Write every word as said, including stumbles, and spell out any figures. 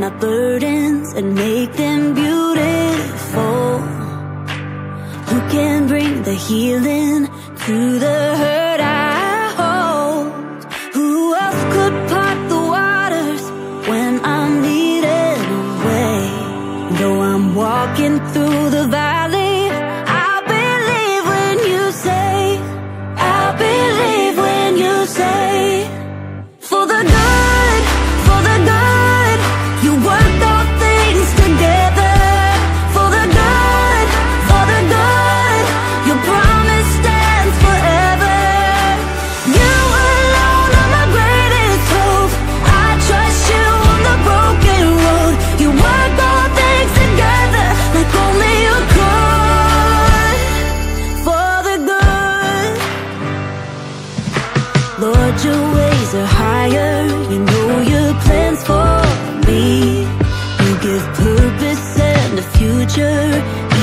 my burdens and make them beautiful? Who can bring the healing to the hurt I hold? Who else could part the waters when I'm leading away? Though I'm walking through the valley, I'll believe when you say, I'll believe when you say, for the good, for the good, you work all things together. For the good, for the good, your promise stands forever. You alone are my greatest hope. I trust you on the broken road. You work all things together like only you could. For the good, Lord, your ways are higher. You know your plans for me. You give purpose and a future.